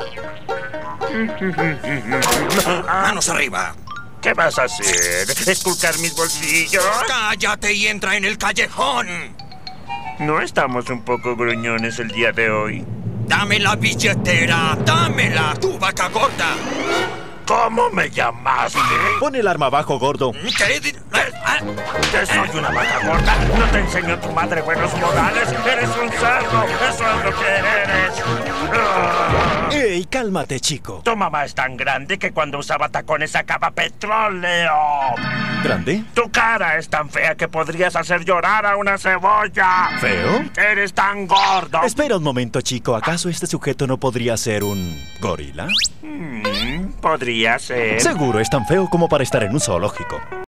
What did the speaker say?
¡Manos arriba! ¿Qué vas a hacer? ¿Esculcar mis bolsillos? ¡Cállate y entra en el callejón! ¿No estamos un poco gruñones el día de hoy? ¡Dame la billetera! ¡Dámela, tu vaca gorda! ¿Cómo me llamaste? Pon el arma abajo, gordo. ¿Qué? ¿Que soy una vaca gorda? ¿No te enseñó tu madre buenos modales? ¡Eres un cerdo! ¡Eso es lo que eres! ¡Ey, cálmate, chico! Tu mamá es tan grande que cuando usaba tacones sacaba petróleo. ¿Grande? Tu cara es tan fea que podrías hacer llorar a una cebolla. ¿Feo? Eres tan gordo. Espera un momento, chico. ¿Acaso este sujeto no podría ser un gorila? Podría ser. Seguro es tan feo como para estar en un zoológico.